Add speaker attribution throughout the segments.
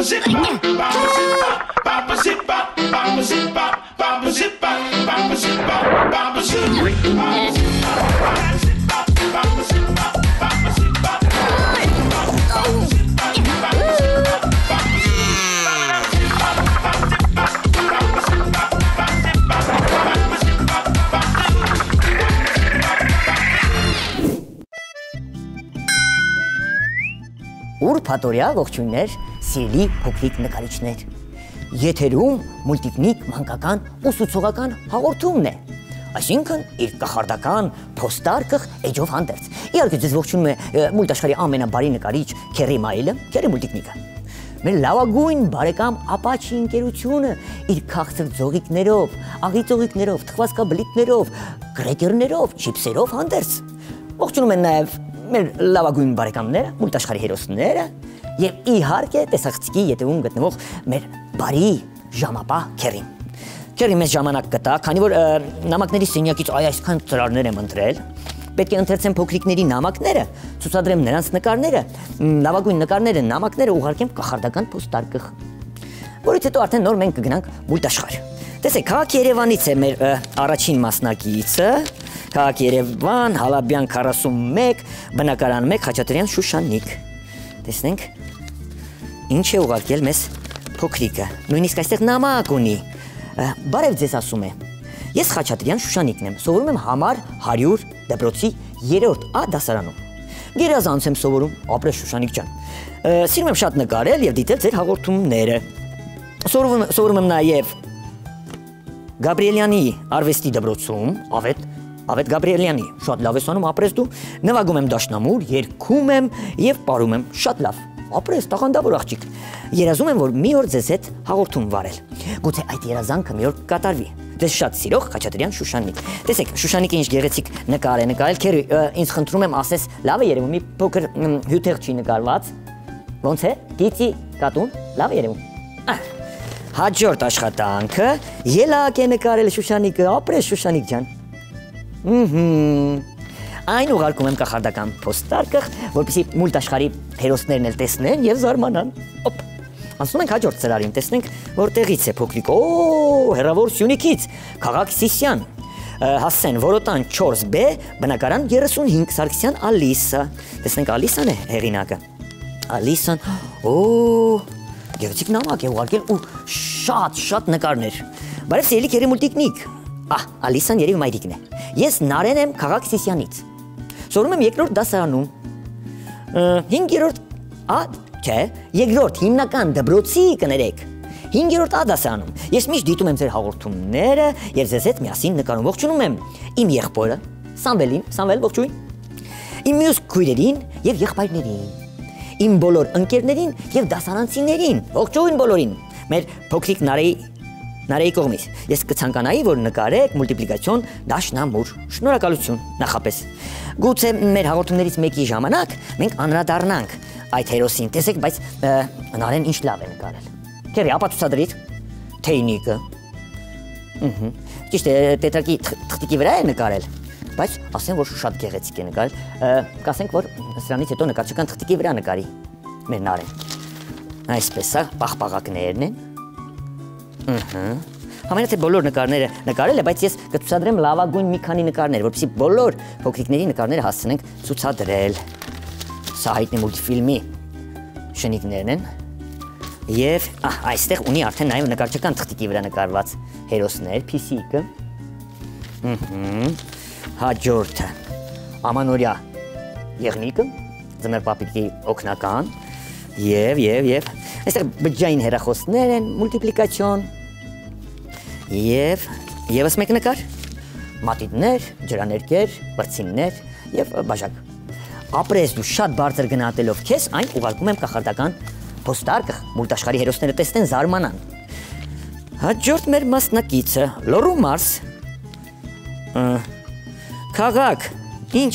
Speaker 1: Ուրբաթօրյա ողջույններ, սիրելի փոքրիկ նկարիչներ։ Եթերում մուլտիկնիկ մանկական ուսուցողական հաղորդումն է։ Այսինքն իր կախարդական փոստարկղ էջով հանդերձ։ Իհարկե ձեզ ողջունում է մուլտաշխարհի ամենաբարի նկարիչ Քերի Մայլը, Քերի մուլտիկնիկը։ Մեր լավագույն բարեկամ Ապաչի ընկերությունը իր քաղցր ձողիկներով, աղի ձողիկներով, թխվածքաբլիթներով, գրեգերներով, չիպսերով հանդերձ։ Ողջունում են նաև մեր լավագույն բարեկամները, մուլտաշխարհի հերոսները եւ իհարկե տեսախցիկի ետևում գտնվող մեր բարի ժամապահ Քերին։ Քերի մեզ ժամանակ կտա, քանի որ նամակների սենյակից այսքան ծրարներ եմ ընտրել, պետք է ընթերցեմ փոքրիկների նամակները, ցուցադրեմ նրանց նկարները, լավագույն նկարները, նամակները ուղարկեմ կախարդական փոստարկղ, որից հետո արդեն նոր մենք կգնանք մուլտաշխարհ։ Տեսեք, քաղաք Երևանից է մեր առաջին մասնակիցը, քաղաք Երևան, Հալաբյան 41, բնակարան 1, Խաչատրյան Շուշանիկ։ Տեսնենք, ինչ է ուղարկել մեզ փոքրիկը, նույնիսկ այստեղ նամակ ունի։ Բարև ձեզ ասում է, ես Խաչատրյան Շուշանիկն եմ, սովորում եմ համար 100 դպրոցի 3-րդ A դասարանում։ Գերազանց եմ սովորում, ապրես Շուշանիկ ջան։ Սիրում եմ շատ նկարել եւ դիտել ձեր հաղորդումները։ Սովորում եմ նաեւ Գաբրիելյանի արվեստի դպրոցում, Ավետ Գաբրիելյանի, շատ լավ ես անում, ապրես դու, նվագում եմ դաշնամուր, երգում եմ եւ պարում եմ, շատ լավ, ապրես, տաղանդավոր աղջիկ։ Երազում եմ, որ մի օր ձեզ հետ հաղորդում վարել։ Գուցե այդ երազանքը մի օր կկատարվի։ Ձեզ շատ սիրող Խաչատրյան Շուշանիկ։ Տեսեք, Շուշանիկը ինչ գեղեցիկ նկար է նկարել, Քերի, ինձ խնդրում եմ ասես, լավ է երևում, մի փոքր հյութեղ չի նկարված։ Ոնց է։ Գիծի կատուն, լավ է երևում։ Հաջորդ աշխատանքը ելակ է նկարել Շուշանիկը, ապրես Շուշանիկ ջան։ Այն ուղարկում եմ կախարդական փոստարկղ, որպեսզի մուլտաշխարհի հերոսներն էլ տեսնեն եւ զարմանան։ Օպ։ Անցնում ենք հաջորդ ծրարին, տեսնենք որտեղից է փոքրիկ։ Օ, հեռավոր Սյունիքից, քաղաք Սիսիան։ Հասցեն Որոտան 4B, բնակարան 35, Սարգսյան Ալիսա։ Տեսնենք Ալիսան է հեղինակը։ Ալիսան, օ, գեղեցիկ նամակ է ուղարկել ու շատ նկարներ։ Բարև սիրելի Քերի մուլտիկնիկ։ Ալիսան երևի մայրիկն է։ Ես Նարեն եմ քաղաք Սիսիանից։ Սովորում եմ 2-րդ դասարանում։ 5-րդ երկրորդ հիմնական դպրոցի կներեք։ 5-րդ A դասարանում։ Ես միշտ դիտում եմ ձեր հաղորդումները եւ ձեզ հետ միասին նկարում։ Ողջունում եմ իմ եղբորը, Սամվելին, Սամվել ողջույն։ Իմ մյուս քույրերին եւ եղբայրներին։ Իմ բոլոր ընկերներին եւ դասարանցիներին, ողջույն բոլորին, մեր փոքրիկ Նարեի կողմից։ Ես կցանկանայի, որ նկարեք մուլտիպլիկացիոն դաշնամուր։ Շնորհակալություն նախապես։ Գուցե մեր հաղորդումներից մեկի ժամանակ մենք անդրադառնանք այդ հերոսին։ Տեսեք, բայց Նարեն ինչ լավ է նկարել։ Քերի, ապա ցուցադրիր թեյնիկը։ Ճիշտ է, տետրակի թղթիկի վրա է նկարել, բայց ասեմ, որ շատ գեղեցիկ է նկարել։ Կասենք, որ սրանից հետո նկարչական թղթիկի վրա նկարի մեր Նարեն։ Այսպես է, պաղպաղակներն են։ Համենայն թե բոլոր նկարները նկարել է, բայց ես կցուցադրեմ լավագույն մի քանի նկարներ, որպեսզի բոլոր փոքրիկների նկարները հասցնենք ցուցադրել։ Սա հայտնի մուլտֆիլմի շնիկներն են։ Եվ այստեղ ունի արդեն նաև նկարչական թղթիկի վրա նկարված հերոսներ, փիսիկը։ Հաջորդը ամանորյա եղնիկը, ձմեռ պապիկի օգնական եւ այստեղ բջջային հեռախոսներ են, մուլտիպլիկացիոն եւ եւս մեկ նկար, մատիտներ, ջրաներկեր, բրցիններ եւ բաժակ։ Ապրես դու շատ բարձր գնահատելով քեզ, այն ուղարկում եմ կախարդական փոստարկղ, մուլտաշխարհի հերոսները տեսնեն զարմանան։ Հաջորդ մեր մասնակիցը Լոռու Մարս։ Քաղաք, ինչ։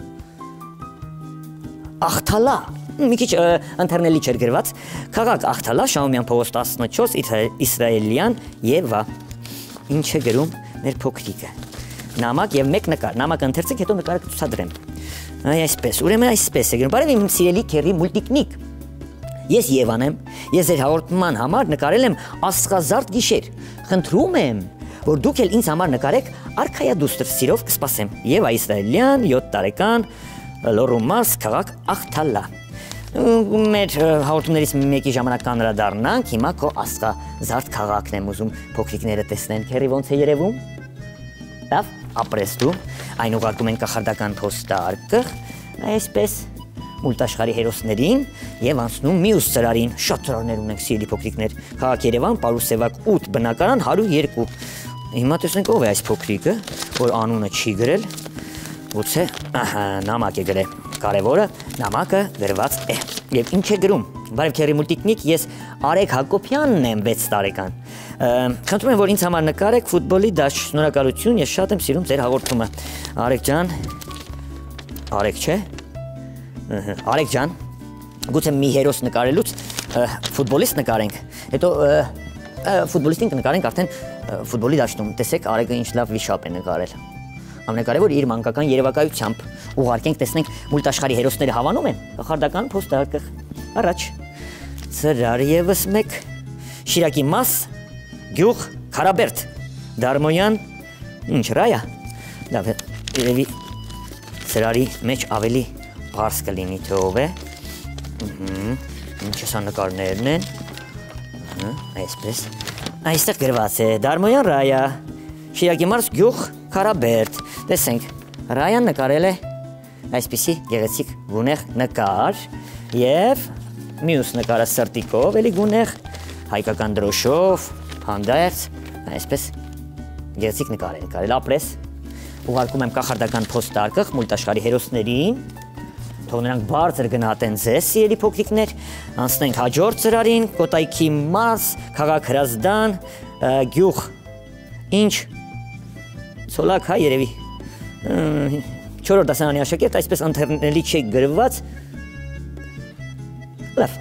Speaker 1: Ախթալա, մի քիչ ընթերնելի չէր գրված, քաղաք Ախթալա, Շահումյան փողոց 14, Իսրայելյան Եվա։ Ինչ է գրում մեր փոքրիկը։ Նամակ եւ մեկ նկար, նամակը ընթերցեք, հետո նկարը կցուցադրեմ։ Այսպես, ուրեմն այսպես է գրում։ Բարև իմ սիրելի Քերի մուլտիկնիկ։ Ես Եվան եմ, ես ձեր հաղորդման համար նկարել եմ աստղազարդ գիշեր։ Խնդրում եմ, որ դուք էլ ինձ համար նկարեք արքայադուստր, սիրով կսպասեմ։ Եվա Իսրայելյան, 7 տարեկան, Լոռու մարզ, քաղաք Ախթալա։ Մեր հաղորդումներից մեկի ժամանակ անդրադառնանք, հիմա քո աստղազարդ քաղաքն եմ ուզում փոքրիկները տեսնեն, քերի ոնց է երևում։ Լավ, ապրես դու, այն ուղարկում են կախարդական փոստարկղ, այսպես մուլտաշխարհի հերոսներին եւ անցնում մյուս ծրարին, շատ ծրարներ ունենք սիրելի փոքրիկներ, քաղաք Երևան, Պարուսևակ 8 բնակարան 102։ Հիմա տեսնենք ով է այս փոքրիկը, որ անունը չի գրել, գուցե, նամակ է գրել, կարևորը նամակը գրված է։ Եվ ինչ է գրում։ Բարև քերի մուլտիկնիկ, ես Արեգ Հակոբյանն եմ, 6 տարեկան։ Խնդրում եմ, որ ինձ համար նկարեք ֆուտբոլի դաշտ, շնորհակալություն, ես շատ եմ սիրում ձեր հաղորդումը։ Արեգ ջան, Արեգ չէ։ Արեգ ջան, գուցե մի հերոս նկարելուց ֆուտբոլիստ նկարենք, հետո ֆուտբոլիստին կնկարենք արդեն ֆուտբոլի դաշտում։ Տեսեք, Արեգը ինչ լավ վիշապ է նկարել։ Ամենակարևորը իր մանկական երևակայությամբ ուղարկենք, տեսնենք մուլտաշխարհի հերոսները հավանում են, կախարդական փոստարկղ։ Առաջ ծրար եւս մեկ, Շիրակի մաս, գյուղ Քարաբերդ, Դարմոյան, ինչ Ռայա։ Լավ, երևի ծրարի մեջ ավելի բարձ կլինի, թե ով է։ Ինչ հեսա նկարներն են։ Այսպես։ Այստեղ գրված է Դարմոյան Ռայա, Շիրակի մարզ, գյուղ Քարաբերդ։ Տեսենք, Ռայան նկարել է այսպիսի գեղեցիկ գունեղ նկար եւ մյուս նկարը սրտիկով, էլի գունեղ, հայկական դրոշով, հանդերձ, այսպես գեղեցիկ նկար է նկարել, ապրես։ Ուղարկում եմ կախարդական փոստարկղ մուլտաշխարհի հերոսներին, թող նրանք բարձր գնահատեն ձեզ, սիրելի փոքրիկներ, անցնենք հաջորդ ծրարին, Կոտայքի մարզ, քաղաք Հրազդան, գյուղ ինչ Ցոլակ հա երևի 4-րդ դասարանի աշակերտ, այսպես ընթերնելի չի գրված։ Լավ։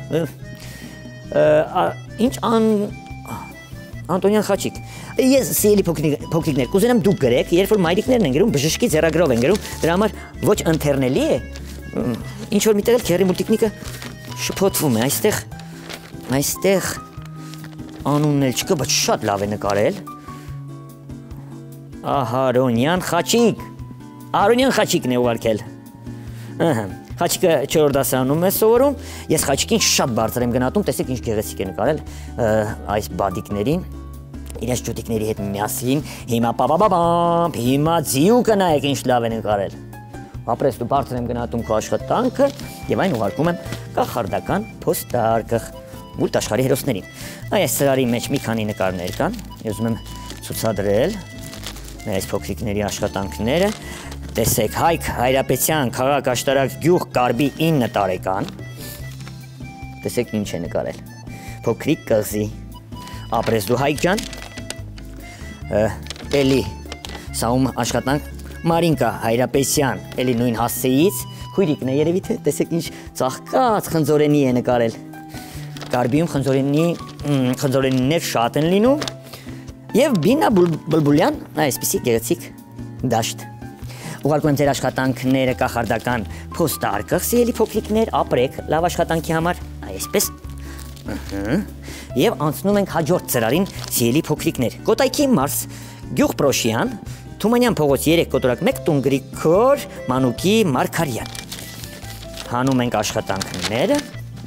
Speaker 1: Ինչ Անտոնյան Խաչիկ։ Ես սիրելի փոքրիկներ, կուզենամ դուք գրեք, երբ որ մայրիկներն են գրում, բժշկի ձեռագրով են գրում, դրա համար ոչ ընթերնելի է։ Ինչ որ միտեղ էլ քերի մուլտիկնիկը շփոթվում է, այստեղ անունն էլ չկա, բայց շատ լավ է նկարել։ Ահարոնյան Խաչիկ, Ահարոնյան Խաչիկն է ուղարկել։ Խաչիկը 4-րդ դասարանում է սովորում, ես Խաչիկին շատ բարձր եմ գնահատում, տեսեք ինչ գեղեցիկ է նկարել այս բադիկներին, իրենց ջոդիկների հետ միասին, հիմա պապապապապ, հիմա ձիուկը նայեք ինչ լավ է նկարել։ Ապրես դու բարձր եմ գնահատում քո աշխատանքը եւ այն ուղարկում եմ կախարդական փոստարկղ մուլտաշխարհի հերոսներին։ Այս ծրարի մեջ մի քանի նկարներ կան, ես ուզում եմ ցուցադրել այս փոքրիկների աշխատանքները։ Տեսեք, Հայկ Հայրապետյան, քաղաք Աշտարակ, գյուղ Կարբի 9 տարեկան։ Տեսեք ինչ է նկարել։ Փոքրիկ կղզի։ Ապրես դու Հայկ ջան։ Էլի սաում աշխատանք Մարինկա Հայրապետյան, էլի նույն հասցեից, քույրիկն է երևի թե տեսեք ինչ ծաղկած խնձորենի է նկարել։ Կարբիում խնձորենիներ շատ են լինում։ Եվ Բինա Բուլբուլյան, այսպիսի գեղեցիկ դաշտ։ Ուղարկում եմ ձեր աշխատանքները կախարդական փոստարկղ, սիրելի փոքրիկներ, ապրեք լավ աշխատանքի համար, այսպես։ Եվ անցնում ենք հաջորդ ծրարին, սիրելի փոքրիկներ։ Կոտայքի մարզ, գյուղ Պրոշյան, Թումանյան փողոց 3 կոտորակ 1 տուն Գրիգոր Մանուկի Մարգարյան։ Հանում ենք աշխատանքները։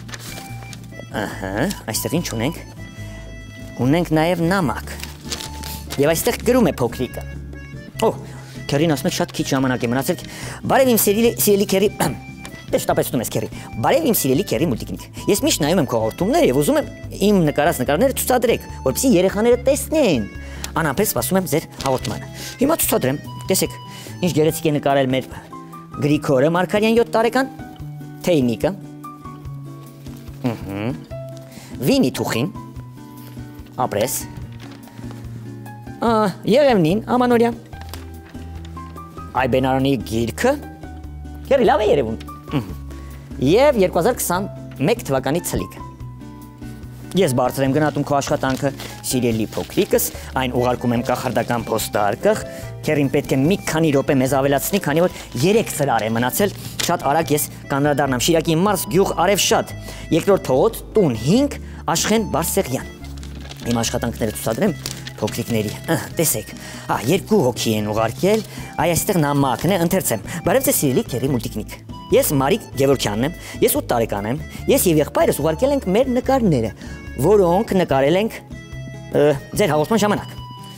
Speaker 1: Այստեղ ինչ ունենք։ Ունենք նաև նամակ։ Եվ այստեղ գրում է փոքրիկը։ Քերին ասում եք շատ քիչ ժամանակ է մնացել։ Բարև իմ սիրելի քերի, շտապեցնում ես քերի։ Բարև իմ սիրելի քերի մուլտիկնիկ։ Ես միշտ նայում եմ քո հաղորդումները եւ ուզում եմ իմ նկարած նկարները ցուցադրեք, որպեսզի երեխաները տեսնեն։ Անապեր սպասում եմ ձեր հաղորդմանը։ Հիմա ցուցադրեմ։ Տեսեք, ինչ գեղեցիկ է նկարել մեր Գրիգորը Մարգարյան 7 տարեկան, Թեյնիկը։ Վինի Թուխին։ Ապրես։ Եղևնին Ամանորյա։ Այբենարանի գիրքը։ Քերի լավ է երևում։ Եվ 2021 թվականի ցլիկը։ Ես բարձր եմ գնահատում քո աշխատանքը, սիրելի փոքրիկս, այն ուղարկում եմ կախարդական փոստարկղ, քերին պետք է մի քանի րոպե մեզ ավելացնի, քանի որ 3 ծրար է մնացել, շատ արագ ես կանրադառնամ Շիրակի մարզ գյուղ Արևշատ, երկրորդ փողոց տուն 5 Աշխեն Բարսեղյան։ Իմ աշխատանքները ցուցադրեմ փոքրիկների։ Տեսեք, երկու հոգի են ուղարկել, այստեղ նամակն է, ընթերցեմ։ Բարև ձեզ սիրելի քերի մուլտիկնիկ։ Ես Մարիկ Գևորգյանն եմ, ես 8 տարեկան եմ, ես եւ եղբայրս ուղարկել ենք մեր նկարները, որոնք նկարել ենք ձեր հաղորդման ժամանակ։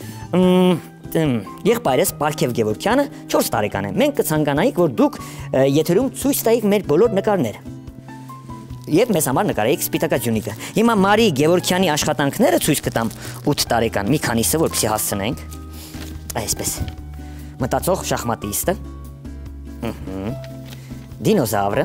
Speaker 1: Եղբայրս Պարքև Գևորգյանը 4 տարեկան է։ Մենք կցանկանայինք, որ դուք եթերում ցույց տայիք մեր բոլոր նկարները։ Եվ մեզ համար նկարեիք Սպիտակաձյունիկը։ Հիմա Մարի Գևորգյանի աշխատանքները ցույց կտամ 8 տարեկան, մի քանիսը, որպեսզի հասցնենք։ Այսպես։ Մտածող շախմատիստը։ Դինոզավրը։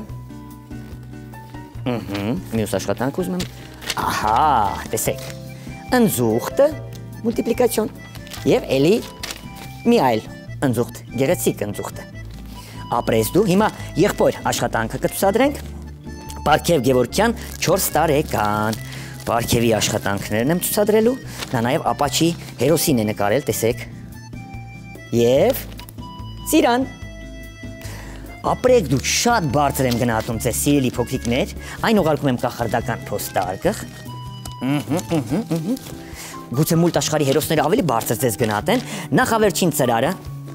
Speaker 1: Մյուս աշխատանք ուզում եմ։ Ահա, տեսեք։ Ընձուղտը, մուլտիպլիկացիոն եւ էլի մի այլ ընձուղտ, գեղեցիկ ընձուղտը։ Ապրես դու, հիմա եղբոր աշխատանքը կցուցադրենք։ Պարքև Գևորգյան 4 տարեկան։ Պարքևի աշխատանքներն եմ ցուցադրելու, նա նաեւ Ապաչի հերոսին է նկարել, տեսեք։ Եվ Ծիրան։ Ապրեք դու, շատ բարձր եմ գնահատում ձեզ սիրելի փոքրիկներ, այն ուղարկում եմ կախարդական փոստարկղ։ Գուցե մուլտ աշխարհի հերոսները ավելի բարձր ձեզ գնահատեն, նախավերջին ծրարը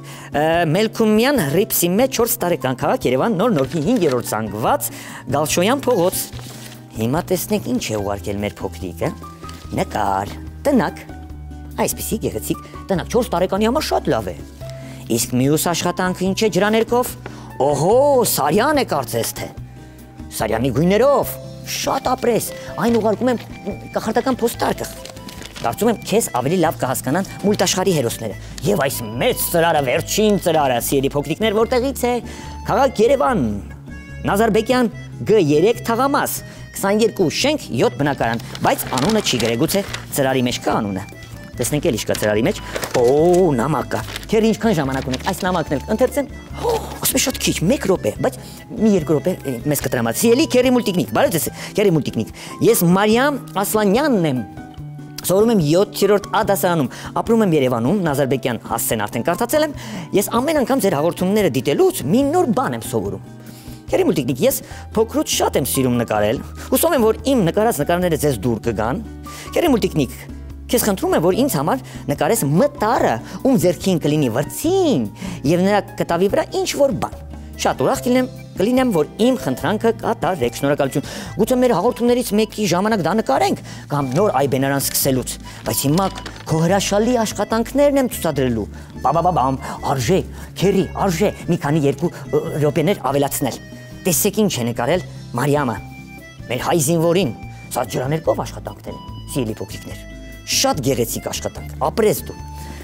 Speaker 1: Մելքումյան Ռիփսի մեջ 4 տարեկան քաղաք Երևան նոր նորքի 5-րդ զանգված Գալշոյան փողոց։ Հիմա տեսնենք ինչ է ուղարկել մեր փոքրիկը։ Նկար, տնակ։ Այսպեսի գեղեցիկ տնակ 4 տարեկանի համար շատ լավ է։ Իսկ մյուս աշխատանքը ինչ է ջրաներկով։ Օհո, Սարյան է կարծես թե։ Սարյանի գույներով։ Շատ ապրես, այն ուղարկում եմ կախարդական փոստարկղ։ Կարծում եմ քեզ ավելի լավ կհասկանան մուլտ աշխարհի հերոսները։ Եվ այս մեծ ծրարը, վերջին ծրարը, սիրելի փոքրիկներ, որտեղից է։ Քաղաք Երևան, Նազարբեկյան G3 թաղամաս, 22 շենք, 7 բնակարան, բայց անունը չի գրել, գուցե ծրարի մեջ կա անունը։ Տեսնենք էլ ինչ կա ծրարի մեջ։ Օ, նամակ կա։ Քեր ինչքան ժամանակ ունեք այս նամակն էլ ընթերցեմ։ Ասում շատ քիչ, 1 րոպե, բայց մի 2 րոպե մեզ կտրամած։ Սիրելի քերի մուլտիկնիկ, բարև ձեզ, քերի մուլտիկնիկ։ Ես Մարիամ Ասլանյանն եմ։ Սովորում եմ 7-րդ A դասարանում, ապրում եմ Երևանում, Նազարբեկյան հասցեն արդեն կարդացել եմ։ Ես ամեն անգամ ձեր հաղորդումները դիտելուց մի նոր բան եմ սովորում։ Քերի մուլտիկնիկ, ես փոքրուց շատ եմ սիրում նկարել։ Հուսով եմ, որ իմ նկարած նկարները ձեզ դուր կգան։ Քերի մուլտիկնիկ, քեզ խնդրում եմ, որ ինձ համար նկարես մտարը, ում ձեռքին կլինի վրձին եւ նրա կտավի վրա ինչ որ բան։ Շատ ուրախ կլինեմ, որ իմ խնդրանքը կատարեք, շնորհակալություն։ Գուցե մեր հաղորդումներից մեկի ժամանակ դա նկարենք կամ նոր այբենարան սկսելուց, բայց հիմա քո հրաշալի աշխատանքներն եմ ցուցադրելու։ Բաբաբամ, արժե, քերի, արժե մի քանի 2 րոպեներ ավելացնել։ Տեսեք ինչ է նկարել Մարիամը, մեր հայ զինվորին։ Սա ջրաներկով աշխատանքներ են, սիրելի փոքրիկներ։ Շատ գեղեցիկ աշխատանք, ապրես դու։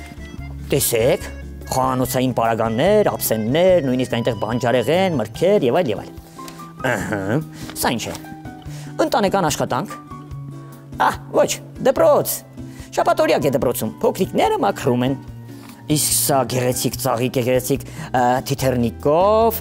Speaker 1: Տեսեք, խոհանոցային պարագաններ, ափսեններ, նույնիսկ այնտեղ բանջարեղեն, մրգեր եւ այլ եւ այլ։ Ահա, սա ինչ է։ Ընտանեկան աշխատանք։ Ոչ, դպրոց։ Շաբաթօրյակ է դպրոցում, փոքրիկները մաքրում են։ Իսկ սա գեղեցիկ ծաղիկ է, գեղեցիկ թիթեռնիկով,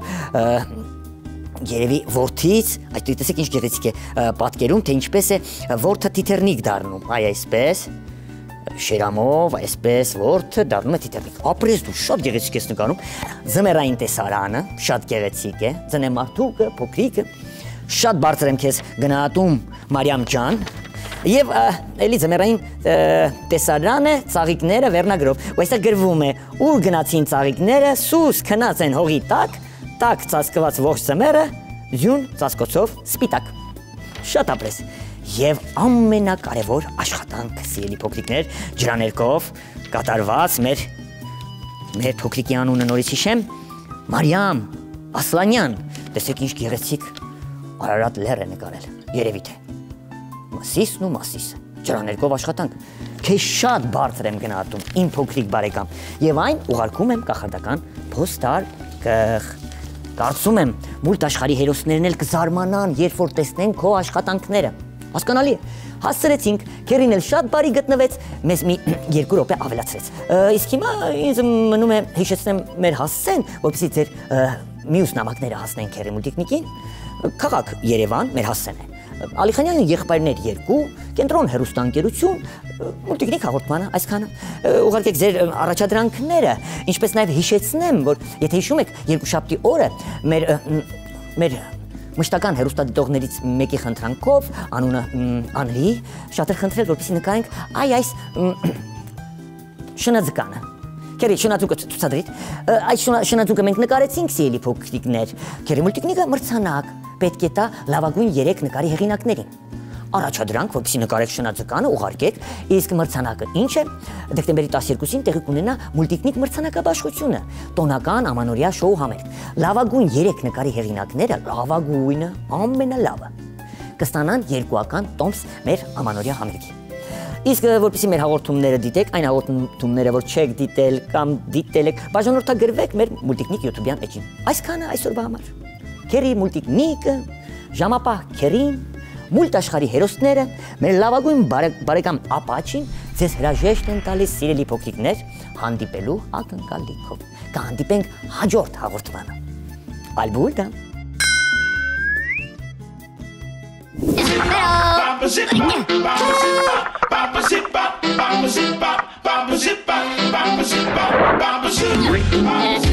Speaker 1: երևի որդից, այդ տեսեք ինչ գեղեցիկ է պատկերում, թե ինչպես է որդը թիթեռնիկ դառնում, այսպես, շերամով, այսպես որդը դառնում է թիթեռնիկ։ Ապրես դու, շատ գեղեցիկ ես նկարում, ձմեռային տեսարանը, շատ գեղեցիկ է, ձնեմարդուկը, փոքրիկը, շատ բարձր եմ քեզ գնահատում Մարիամ ջան, եւ էլի ձմեռային տեսարանը, ծաղիկները վերնագրով, ու այստեղ գրվում է, ուր գնացին ծաղիկները, սուս քնած են հողի տակ ծածկված ողջ ձմեռը, ձյուն ծածկոցով սպիտակ։ Շատ ապրես։ Եվ ամենակարևոր աշխատանք, սիրելի փոքրիկներ, ջրաներկով կատարված մեր փոքրիկի անունը նորից հիշեմ, Մարիամ Ասլանյան։ Տեսեք ինչ գեղեցիկ Արարատ լեռ է նկարել, երևի թե։ Մասիսն ու մասիսը, ջրաներկով աշխատանք։ Քեզ շատ բարձր եմ գնահատում, իմ փոքրիկ բարեկամ, եւ այն ուղարկում եմ կախարդական փոստարկղ։ Կարծում եմ, մուլտ աշխարհի հերոսներն էլ կզարմանան, երբ որ տեսնեն քո աշխատանքները։ Հասկանալի է։ Հասցրեցինք, քերին էլ շատ բարի գտնվեց, մեզ մի 2 րոպե ավելացրեց։ Իսկ հիմա ինձ մնում է հիշեցնեմ մեր հասցեն, որպեսզի ձեր մյուս նամակները հասնեն քերի մուլտիկնիկին։ Քաղաք Երևան մեր հասցեն է։ Ալիխանյանի եղբայրներ 2, կենտրոն հեռուստաընկերություն, մուլտիկնիկ հաղորդմանը այսքանը։ Ուղարկեք ձեր առաջադրանքները, ինչպես նաև հիշեցնեմ, որ եթե հիշում եք, երկուշաբթի օրը մեր մեր մշտական հերոստատիտողներից մեկի խնդրանքով, անունը Անրի, շատ էր խնդրել, որպեսզի նկարենք այս շնաձկանը։ Քերի շնաձուկը ցուցադրít, այս շնաձուկը մենք նկարեցինք սիրելի փոքրիկներ։ Քերի մուլտիկնիկը մրցանակ պետք է տա լավագույն 3 նկարի հեղինակներին։ Առաջադրանք, որպեսզի նկարեք շնաձկանը, ուղարկեք, իսկ մրցանակը ինչ է։ Դեկտեմբերի 12-ին տեղի կունենա մուլտիկնիկ մրցանակաբաշխությունը, տոնական ամանորյա շոու համերգ։ Լավագույն 3 նկարի հեղինակները, լավագույնը, ամենալավը, կստանան 2-ական տոմս մեր ամանորյա համերգի։ Իսկ որպեսզի մեր հաղորդումները դիտեք, այն հաղորդումները, որ չեք դիտել կամ դիտել եք, բաժանորդագրվեք մեր մուլտիկնիկ YouTube-յան էջին։ Այսքանը այսօրվա համար։ Քերի մուլտիկնիկը, ժամապահ Քերին, մուլտ աշխարհի հերոսները, մեր լավագույն բարեկամ Ապաչին ձեզ հրաժեշտ են տալիս սիրելի փոքրիկներ հանդիպելու ակնկալիքով։ Կհանդիպենք հաջորդ հաղորդմանը։ Ալբուլդա։
Speaker 2: Baba zip,